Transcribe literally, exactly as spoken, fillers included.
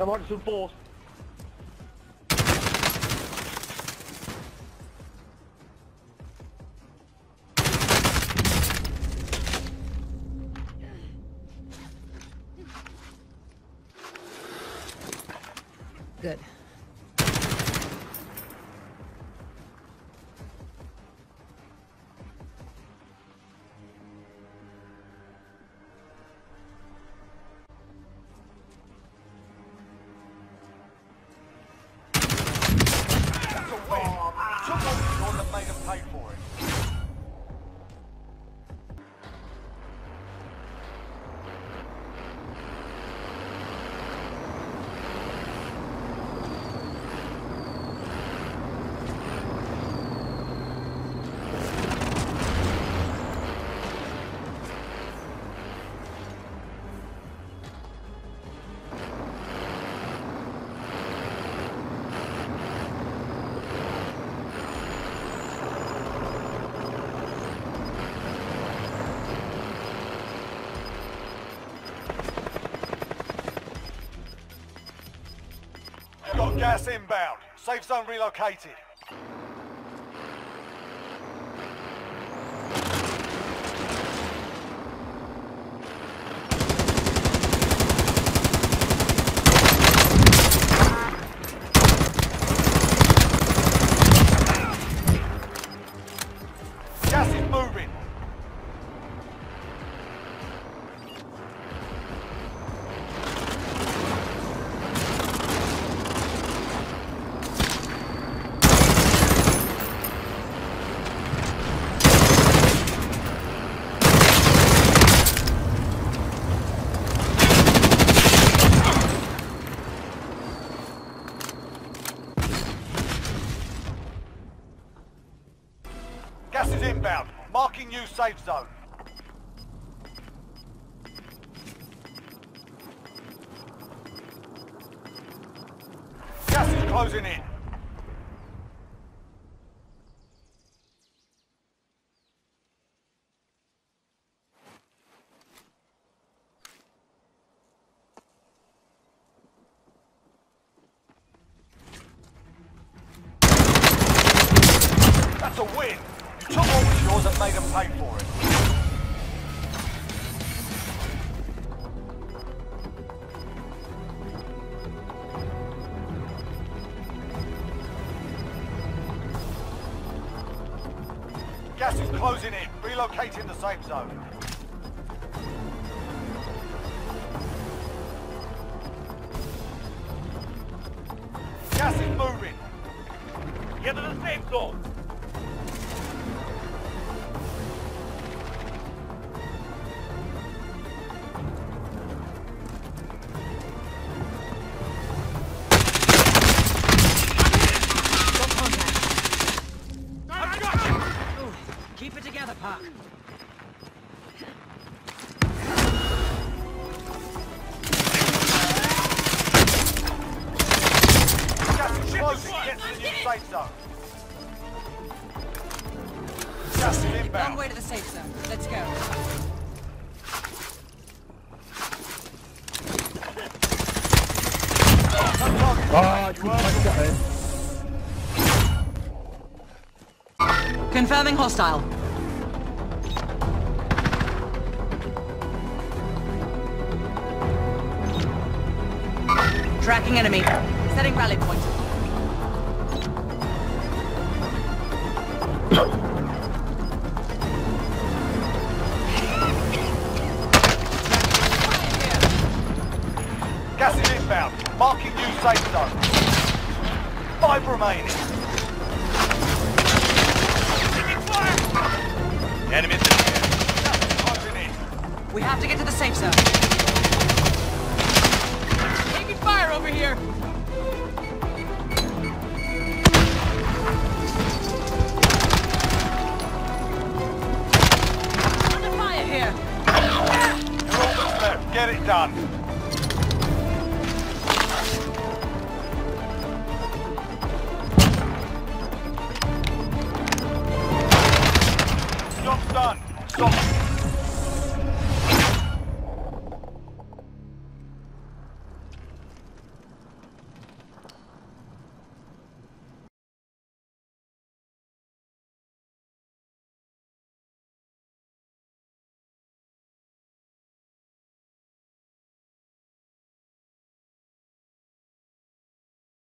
I'm on some force. Good. Got gas inbound. Safe zone relocated. Gas is moving. Gas is inbound. Marking new safe zone. Gas is closing in. That's a win. You took what was yours and made them pay for it. Gas is closing in. Relocating the safe zone. Gas is moving. Get to the safe zone. Keep it together, Park. Gas is closing. Get to the new safe zone. Gas is Long inbound. way to the safe zone. Let's go. Ah, you got it. Confirming hostile. Tracking enemy. Setting rally point. Gas is inbound. Marking new safe zone. Five remaining. Enemies in the air. Gas is closing in. We have to get to the safe zone. Taking fire over here. Under fire here. You're almost left. Get it done. Job's done. Stop.